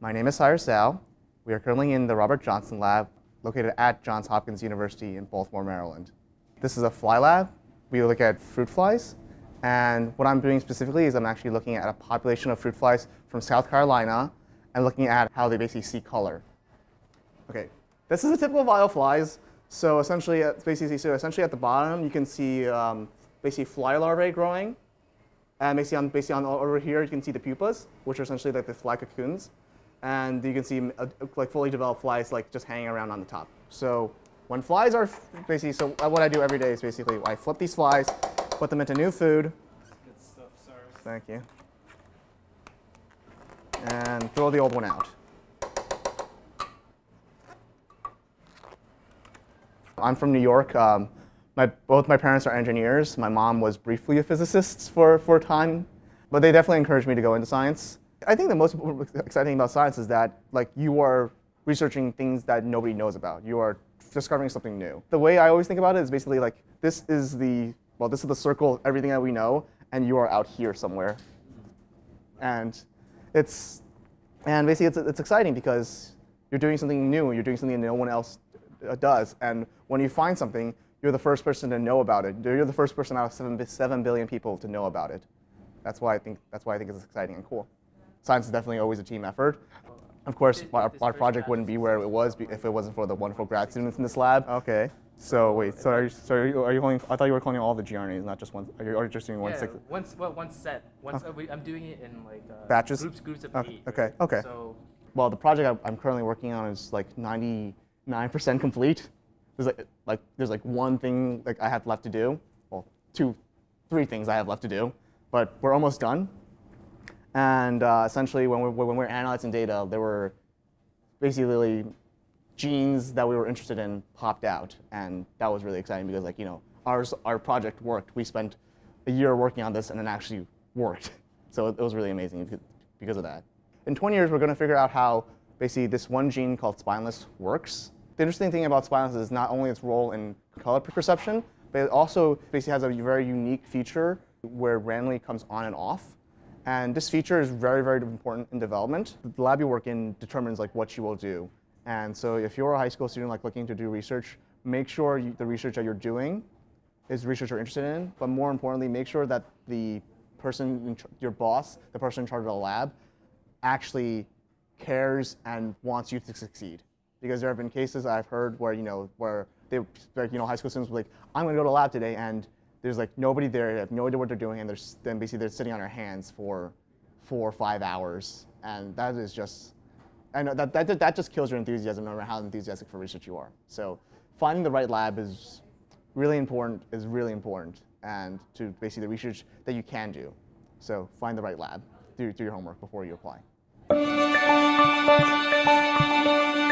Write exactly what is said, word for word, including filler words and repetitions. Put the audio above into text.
My name is Cyrus Zhou. We are currently in the Johnston Lab, located at Johns Hopkins University in Baltimore, Maryland. This is a fly lab. We look at fruit flies. And what I'm doing specifically is I'm actually looking at a population of fruit flies from South Carolina and looking at how they basically see color. Okay, this is a typical vial of flies. So essentially, basically, so essentially at the bottom, you can see um, basically fly larvae growing. And basically on, basically on over here, you can see the pupas, which are essentially like the fly cocoons. And you can see uh, like fully developed flies like just hanging around on the top. So when flies are basically, so what I do every day is basically I flip these flies, put them into new food. Good stuff, Cyrus. Thank you. And throw the old one out. I'm from New York. Um, my, both my parents are engineers. My mom was briefly a physicist for, for a time, but they definitely encouraged me to go into science. I think the most exciting thing about science is that like you are researching things that nobody knows about. You are discovering something new. The way I always think about it is basically like this is the, well, this is the circle of everything that we know, and you are out here somewhere. And it's, and basically it's, it's exciting because you're doing something new, you're doing something that no one else does. And when you find something, you're the first person to know about it. You're the first person out of seven, seven billion people to know about it. That's why I think, that's why I think it's exciting and cool. Science is definitely always a team effort. Of course, our, our project wouldn't be where it was if it wasn't for the wonderful grad students in this lab. Okay. So wait, so are you, so are you, are you calling, I thought you were calling all the G R N As, not just one, are you, are you just doing one yeah, six? Once, well, one set. Once, oh. uh, we, I'm doing it in like uh, batches? Groups, groups of oh, eight. Okay, Right? okay. So, well, the project I'm currently working on is like ninety-nine percent complete. There's like, like, there's like one thing like I have left to do. Well, two, three things I have left to do, but we're almost done. And uh, essentially, when we're, when we're analyzing data, there were basically genes that we were interested in popped out, and that was really exciting because, like, you know, ours, our project worked. We spent a year working on this, and it actually worked. So it, it was really amazing because of that. In twenty years, we're going to figure out how basically this one gene called spineless works. The interesting thing about spineless is not only its role in color perception, but it also basically has a very unique feature where it randomly comes on and off. And this feature is very, very important in development. The lab you work in determines like what you will do. And so if you're a high school student like looking to do research, make sure you, the research that you're doing is research you're interested in. But more importantly, make sure that the person, in your boss, the person in charge of the lab, actually cares and wants you to succeed. Because there have been cases I've heard where, you know, where they, like, you know, high school students were like, I'm going to go to the lab today, and there's like nobody there, they have no idea what they're doing, and they're then basically they're sitting on their hands for four or five hours, and that is just, I know that that that just kills your enthusiasm, no matter how enthusiastic for research you are. So finding the right lab is really important, is really important, and to basically the research that you can do. So find the right lab, do do your homework before you apply.